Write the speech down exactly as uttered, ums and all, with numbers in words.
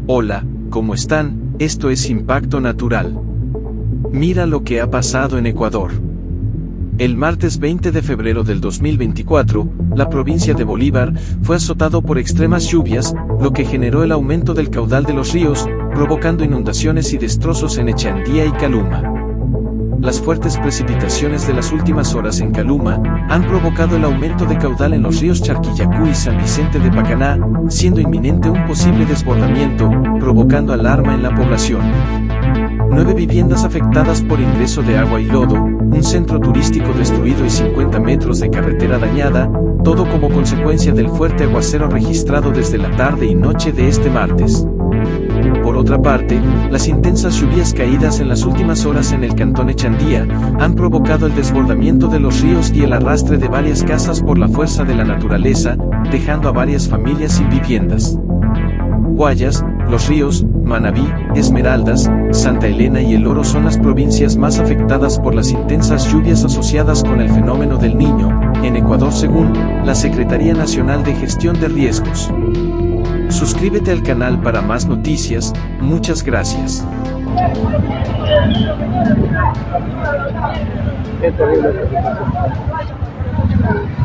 Hola, ¿cómo están? Esto es Impacto Natural. Mira lo que ha pasado en Ecuador. El martes veinte de febrero del dos mil veinticuatro, la provincia de Bolívar fue azotado por extremas lluvias, lo que generó el aumento del caudal de los ríos, provocando inundaciones y destrozos en Echandía y Caluma. Las fuertes precipitaciones de las últimas horas en Caluma han provocado el aumento de caudal en los ríos Charquillacú y San Vicente de Pacaná, siendo inminente un posible desbordamiento, provocando alarma en la población. Nueve viviendas afectadas por ingreso de agua y lodo, un centro turístico destruido y cincuenta metros de carretera dañada, todo como consecuencia del fuerte aguacero registrado desde la tarde y noche de este martes. Por otra parte, las intensas lluvias caídas en las últimas horas en el cantón Echandía han provocado el desbordamiento de los ríos y el arrastre de varias casas por la fuerza de la naturaleza, dejando a varias familias sin viviendas. Guayas, Los Ríos, Manabí, Esmeraldas, Santa Elena y El Oro son las provincias más afectadas por las intensas lluvias asociadas con el fenómeno del Niño, en Ecuador según la Secretaría Nacional de Gestión de Riesgos. Suscríbete al canal para más noticias, muchas gracias. Qué terrible.